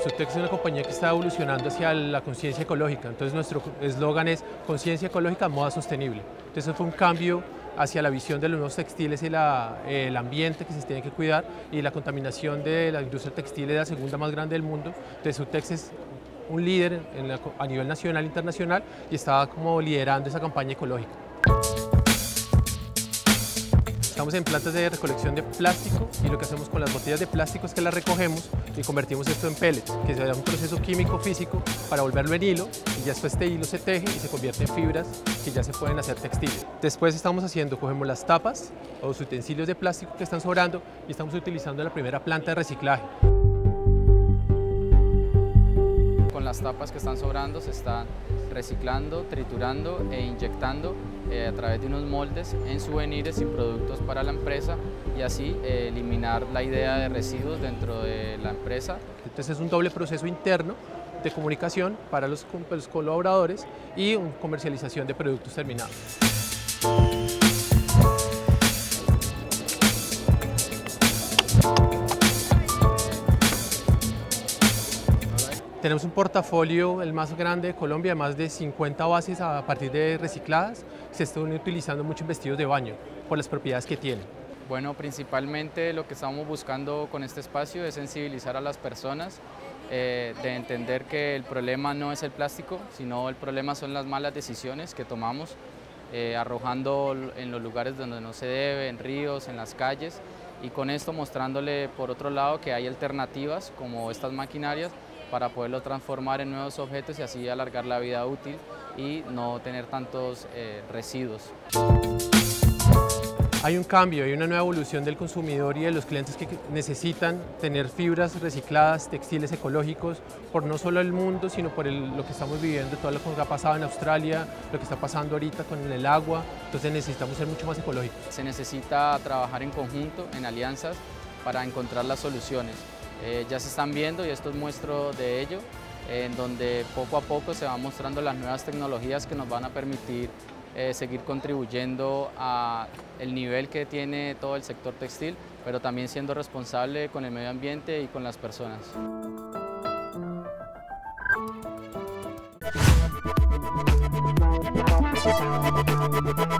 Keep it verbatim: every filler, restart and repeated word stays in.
Sutex es una compañía que está evolucionando hacia la conciencia ecológica, entonces nuestro eslogan es conciencia ecológica, moda sostenible. Entonces fue un cambio hacia la visión de los nuevos textiles y la, eh, el ambiente que se tiene que cuidar, y la contaminación de la industria textil es la segunda más grande del mundo. Entonces Sutex es un líder en la, a nivel nacional e internacional, y está como liderando esa campaña ecológica. Estamos en plantas de recolección de plástico, y lo que hacemos con las botellas de plástico es que las recogemos y convertimos esto en pellets, que se da un proceso químico físico para volverlo en hilo, y ya después este hilo se teje y se convierte en fibras que ya se pueden hacer textiles. Después estamos haciendo, cogemos las tapas o los utensilios de plástico que están sobrando y estamos utilizando la primera planta de reciclaje. Con las tapas que están sobrando se están reciclando, triturando e inyectando eh, a través de unos moldes en souvenirs y productos para la empresa, y así eh, eliminar la idea de residuos dentro de la empresa. Entonces es un doble proceso interno de comunicación para los, los colaboradores y una comercialización de productos terminados. Tenemos un portafolio, el más grande de Colombia, de más de cincuenta bases a partir de recicladas. Se están utilizando mucho en vestidos de baño por las propiedades que tienen. Bueno, principalmente lo que estamos buscando con este espacio es sensibilizar a las personas, eh, de entender que el problema no es el plástico, sino el problema son las malas decisiones que tomamos, eh, arrojando en los lugares donde no se debe, en ríos, en las calles, y con esto mostrándole por otro lado que hay alternativas como estas maquinarias para poderlo transformar en nuevos objetos y así alargar la vida útil y no tener tantos eh, residuos. Hay un cambio, hay una nueva evolución del consumidor y de los clientes que necesitan tener fibras recicladas, textiles ecológicos, por no solo el mundo, sino por el, lo que estamos viviendo, todo lo que ha pasado en Australia, lo que está pasando ahorita con el agua. Entonces necesitamos ser mucho más ecológicos. Se necesita trabajar en conjunto, en alianzas, para encontrar las soluciones. Eh, ya se están viendo, y esto es muestro de ello, eh, en donde poco a poco se van mostrando las nuevas tecnologías que nos van a permitir eh, seguir contribuyendo a el nivel que tiene todo el sector textil, pero también siendo responsable con el medio ambiente y con las personas. Thank you.